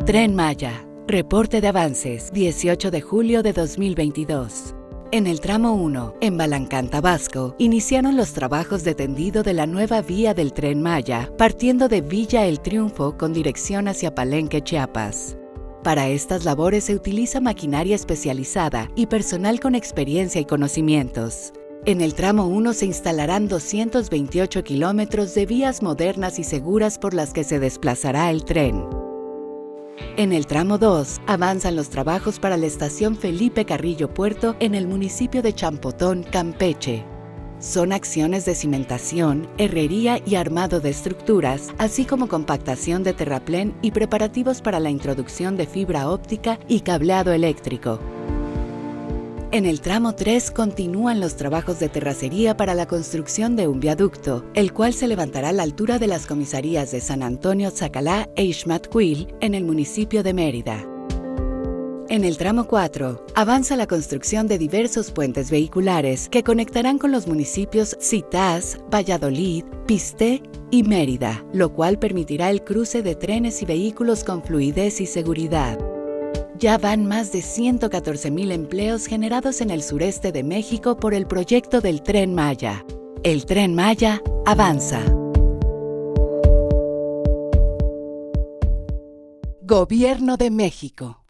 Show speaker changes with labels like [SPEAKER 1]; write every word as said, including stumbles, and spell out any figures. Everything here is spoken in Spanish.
[SPEAKER 1] Tren Maya. Reporte de avances, dieciocho de julio de dos mil veintidós. En el tramo uno, en Balancán, Tabasco, iniciaron los trabajos de tendido de la nueva vía del Tren Maya, partiendo de Villa El Triunfo con dirección hacia Palenque, Chiapas. Para estas labores se utiliza maquinaria especializada y personal con experiencia y conocimientos. En el tramo uno se instalarán doscientos veintiocho kilómetros de vías modernas y seguras por las que se desplazará el tren. En el tramo dos, avanzan los trabajos para la estación Felipe Carrillo Puerto en el municipio de Champotón, Campeche. Son acciones de cimentación, herrería y armado de estructuras, así como compactación de terraplén y preparativos para la introducción de fibra óptica y cableado eléctrico. En el tramo tres continúan los trabajos de terracería para la construcción de un viaducto, el cual se levantará a la altura de las comisarías de San Antonio Zacalá e Ixmatquil, en el municipio de Mérida. En el tramo cuatro, avanza la construcción de diversos puentes vehiculares que conectarán con los municipios Zitás, Valladolid, Pisté y Mérida, lo cual permitirá el cruce de trenes y vehículos con fluidez y seguridad. Ya van más de ciento catorce mil empleos generados en el sureste de México por el proyecto del Tren Maya. El Tren Maya avanza. Gobierno de México.